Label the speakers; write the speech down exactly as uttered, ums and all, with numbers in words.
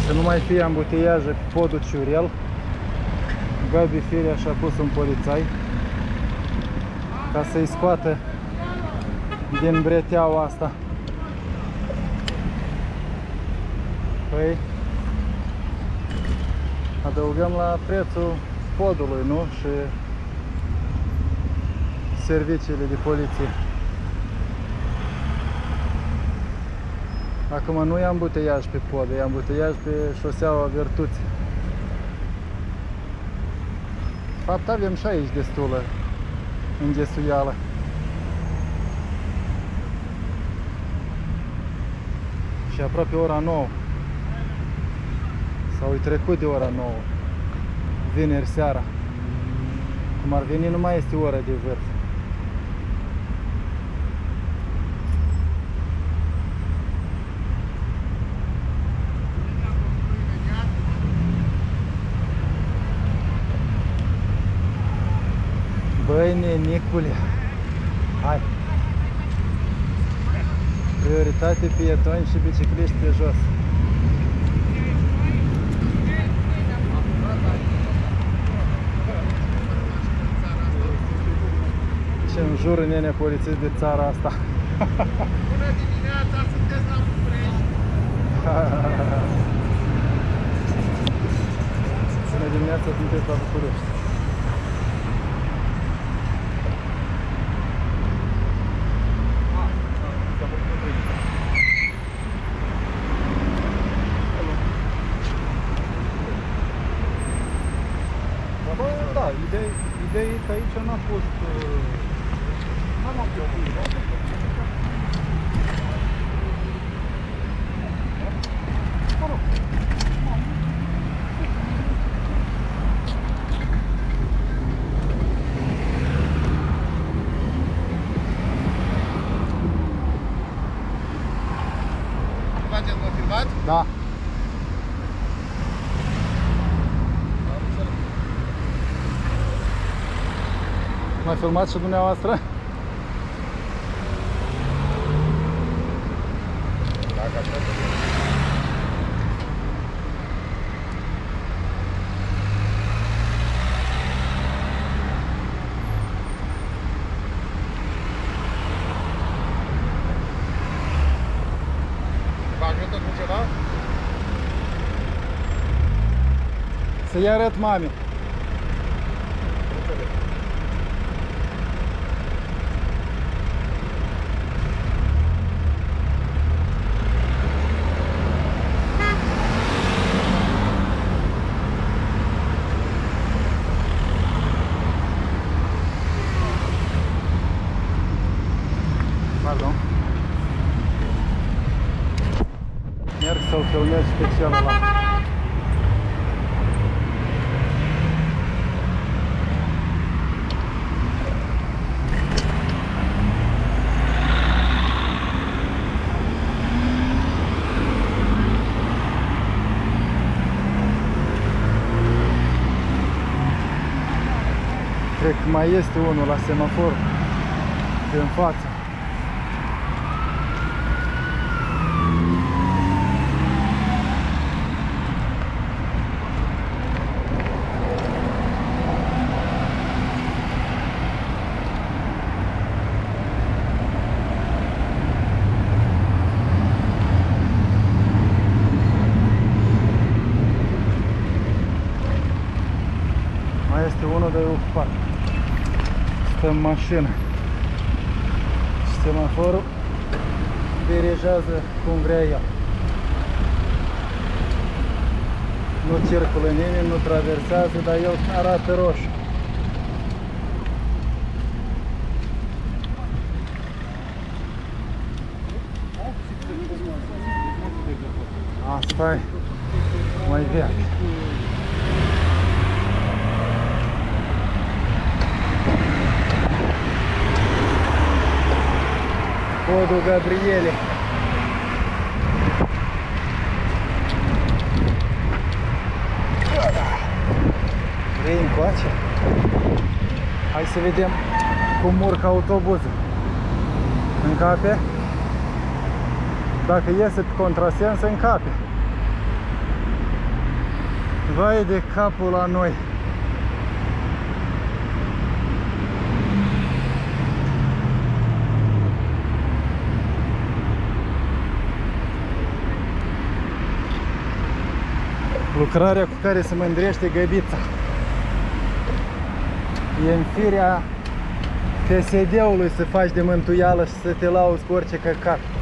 Speaker 1: Să nu mai fie ambuteiaje pe podul Ciurel. Gabi Firea și-a pus un polițai ca să-i scoată din breteaua asta. Păi adăugăm la prețul podului, nu? Și serviciile de poliție. Acum nu e ambuteiaj pe pod, e ambuteiaj pe șoseaua Virtuții. De fapt avem și aici destulă înghesuială. Și aproape ora nouă. Sau e trecut de ora nouă. Vineri seara. Cum ar veni, nu mai este ora de vârf. Băi, nenicule, hai! Prioritate pietoni și bicicliști pe jos. Ce înjură nenea polițist de țara asta.
Speaker 2: Bună dimineața, sunteți la București!
Speaker 1: Bună dimineața, sunteți la București. Da, ideea, ideea e că aici n-a fost... N-am apiorit. Mă rog.
Speaker 2: Faceți mă filmat?
Speaker 1: Da. Mai filmați și dumneavoastră?
Speaker 2: Dacă trebuie. Vă ajută cu ceva?
Speaker 1: Să-i arăt mami. Pardon. Merg să-l filmez pe celălalt. Cred că mai este unul la semafor în față. Mai este unul de ocupat. Stă în mașină. Și semaforul dirigează cum vrea el. Nu circulă nimeni, nu traversează, dar el arată roșu. Asta e mai veche. Podul Gabriele. Vrei încoace? Hai să vedem cum urcă autobuzul. Încape? Dacă iese pe contrasens, încape. Vai de capul la noi. Lucrarea cu care se mândrește Găbița. E în firea P S D-ului să faci de mântuială și să te lauzi cu orice căcat.